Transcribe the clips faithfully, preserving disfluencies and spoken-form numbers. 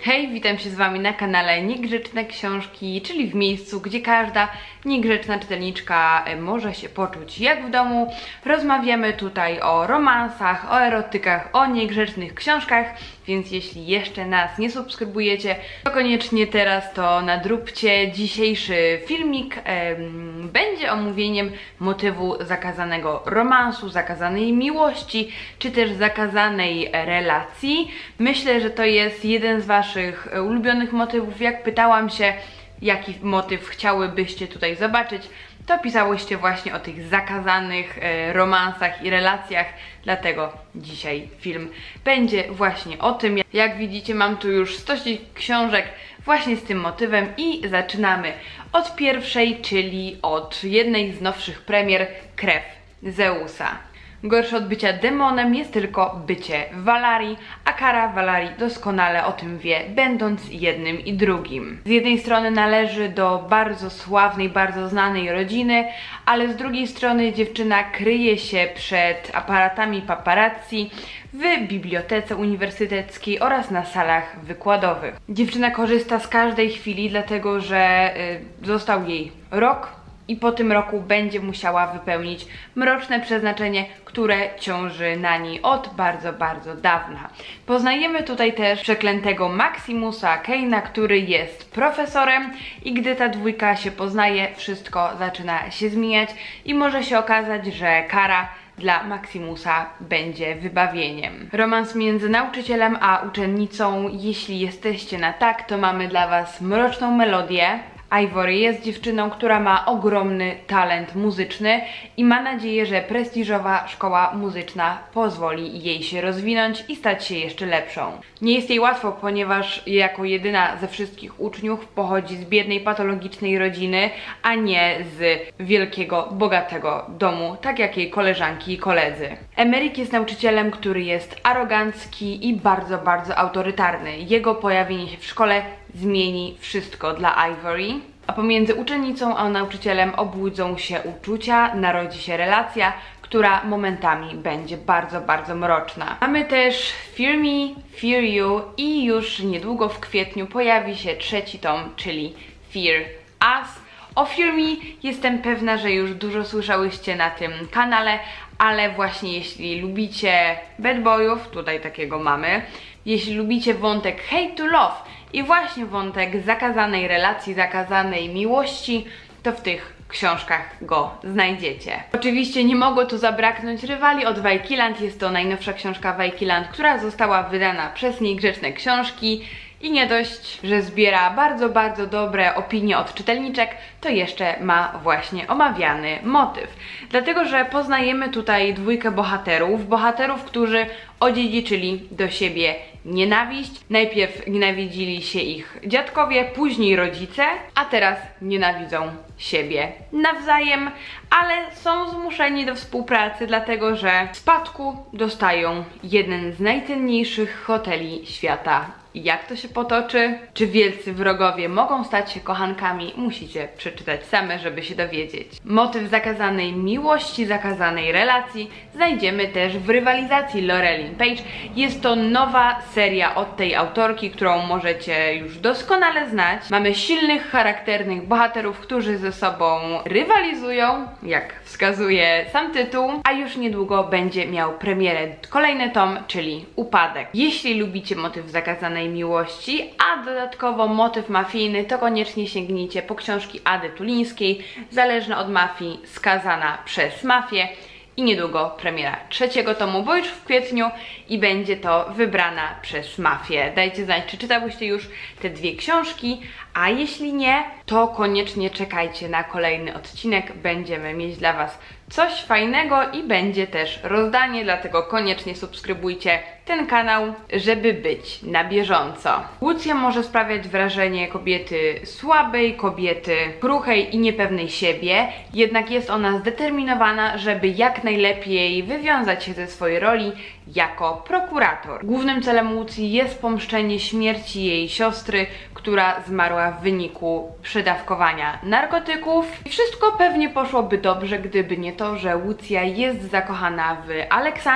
Hej, witam się z Wami na kanale Niegrzeczne Książki, czyli w miejscu, gdzie każda niegrzeczna czytelniczka może się poczuć jak w domu. Rozmawiamy tutaj o romansach, o erotykach, o niegrzecznych książkach, więc jeśli jeszcze nas nie subskrybujecie, to koniecznie teraz to nadróbcie. Dzisiejszy filmik em, będzie omówieniem motywu zakazanego romansu, zakazanej miłości, czy też zakazanej relacji. Myślę, że to jest jeden z Waszych ulubionych motywów. Jak pytałam się, jaki motyw chciałybyście tutaj zobaczyć, to pisałyście właśnie o tych zakazanych e, romansach i relacjach, dlatego dzisiaj film będzie właśnie o tym. Jak widzicie, mam tu już stosik książek właśnie z tym motywem i zaczynamy od pierwszej, czyli od jednej z nowszych premier, Krew Zeusa. Gorsze od bycia demonem jest tylko bycie Valarii, a Kara Valarii doskonale o tym wie, będąc jednym i drugim. Z jednej strony należy do bardzo sławnej, bardzo znanej rodziny, ale z drugiej strony dziewczyna kryje się przed aparatami paparazzi w bibliotece uniwersyteckiej oraz na salach wykładowych. Dziewczyna korzysta z każdej chwili, dlatego że y, został jej rok i po tym roku będzie musiała wypełnić mroczne przeznaczenie, które ciąży na niej od bardzo, bardzo dawna. Poznajemy tutaj też przeklętego Maximusa Kane'a, który jest profesorem, i gdy ta dwójka się poznaje, wszystko zaczyna się zmieniać i może się okazać, że Kara dla Maximusa będzie wybawieniem. Romans między nauczycielem a uczennicą. Jeśli jesteście na tak, to mamy dla Was mroczną melodię. Ivory jest dziewczyną, która ma ogromny talent muzyczny i ma nadzieję, że prestiżowa szkoła muzyczna pozwoli jej się rozwinąć i stać się jeszcze lepszą. Nie jest jej łatwo, ponieważ jako jedyna ze wszystkich uczniów pochodzi z biednej, patologicznej rodziny, a nie z wielkiego, bogatego domu, tak jak jej koleżanki i koledzy. Emerick jest nauczycielem, który jest arogancki i bardzo, bardzo autorytarny. Jego pojawienie się w szkole zmieni wszystko dla Ivory. A pomiędzy uczennicą a nauczycielem obudzą się uczucia, narodzi się relacja, która momentami będzie bardzo, bardzo mroczna. Mamy też Fear Me, Fear You i już niedługo w kwietniu pojawi się trzeci tom, czyli Fear Us. O Fear Me jestem pewna, że już dużo słyszałyście na tym kanale, ale właśnie jeśli lubicie bad boyów, tutaj takiego mamy, jeśli lubicie wątek hate to love i właśnie wątek zakazanej relacji, zakazanej miłości, to w tych książkach go znajdziecie. Oczywiście nie mogło tu zabraknąć Rywali od Vineland. Jest to najnowsza książka Vineland, która została wydana przez Niegrzeczne Książki. I nie dość, że zbiera bardzo, bardzo dobre opinie od czytelniczek, to jeszcze ma właśnie omawiany motyw. Dlatego, że poznajemy tutaj dwójkę bohaterów, bohaterów, którzy odziedziczyli do siebie nienawiść. Najpierw nienawidzili się ich dziadkowie, później rodzice, a teraz nienawidzą siebie nawzajem, ale są zmuszeni do współpracy, dlatego że w spadku dostają jeden z najcenniejszych hoteli świata. Jak to się potoczy? Czy wielcy wrogowie mogą stać się kochankami? Musicie przeczytać same, żeby się dowiedzieć. Motyw zakazanej miłości, zakazanej relacji znajdziemy też w Rywalizacji Laurelyn Page. Jest to nowa seria od tej autorki, którą możecie już doskonale znać. Mamy silnych, charakternych bohaterów, którzy ze sobą rywalizują, jak wskazuje sam tytuł, a już niedługo będzie miał premierę kolejny tom, czyli Upadek. Jeśli lubicie motyw zakazanej miłości, a dodatkowo motyw mafijny, to koniecznie sięgnijcie po książki Ady Tulińskiej, Zależna od mafii, skazana przez mafię. I niedługo premiera trzeciego tomu, bo już w kwietniu, i będzie to Wybrana przez mafię. Dajcie znać, czy czytałyście już te dwie książki, a jeśli nie, to koniecznie czekajcie na kolejny odcinek. Będziemy mieć dla Was coś fajnego i będzie też rozdanie, dlatego koniecznie subskrybujcie ten kanał, żeby być na bieżąco. Łucja może sprawiać wrażenie kobiety słabej, kobiety kruchej i niepewnej siebie, jednak jest ona zdeterminowana, żeby jak najlepiej wywiązać się ze swojej roli jako prokurator. Głównym celem Łucji jest pomszczenie śmierci jej siostry, która zmarła w wyniku przedawkowania narkotyków. I wszystko pewnie poszłoby dobrze, gdyby nie to, że Łucja jest zakochana w Aleksandrze,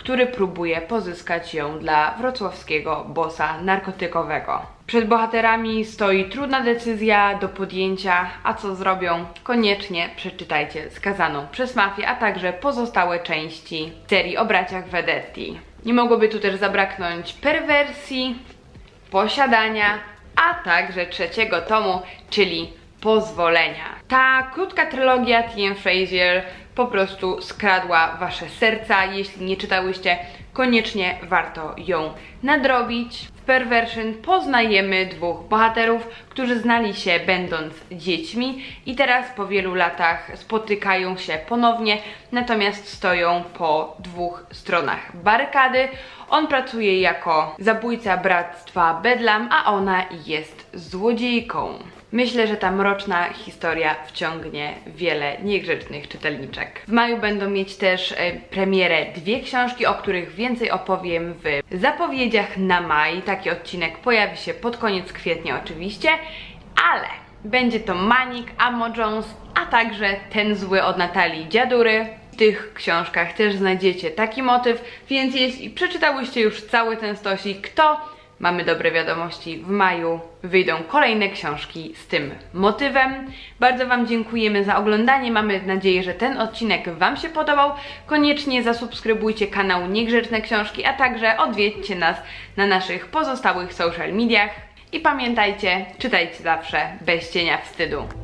który próbuje pozyskać ją dla wrocławskiego bossa narkotykowego. Przed bohaterami stoi trudna decyzja do podjęcia, a co zrobią? Koniecznie przeczytajcie Skazaną przez mafię, a także pozostałe części serii o braciach Vedetti. Nie mogłoby tu też zabraknąć perwersji, posiadania, a także trzeciego tomu, czyli pozwolenia. Ta krótka trylogia T M Frazier po prostu skradła wasze serca. Jeśli nie czytałyście, koniecznie warto ją nadrobić. W Perversion poznajemy dwóch bohaterów, którzy znali się będąc dziećmi i teraz po wielu latach spotykają się ponownie, natomiast stoją po dwóch stronach barykady. On pracuje jako zabójca bractwa Bedlam, a ona jest złodziejką. Myślę, że ta mroczna historia wciągnie wiele niegrzecznych czytelniczek. W maju będą mieć też e, premierę dwie książki, o których więcej opowiem w zapowiedziach na maj. Taki odcinek pojawi się pod koniec kwietnia oczywiście, ale będzie to Manik, Amo Jones, a także Ten zły od Natalii Dziadury. W tych książkach też znajdziecie taki motyw, więc jeśli przeczytałyście już cały ten stosik, to mamy dobre wiadomości, w maju wyjdą kolejne książki z tym motywem. Bardzo Wam dziękujemy za oglądanie, mamy nadzieję, że ten odcinek Wam się podobał. Koniecznie zasubskrybujcie kanał Niegrzeczne Książki, a także odwiedźcie nas na naszych pozostałych social mediach. I pamiętajcie, czytajcie zawsze bez cienia wstydu.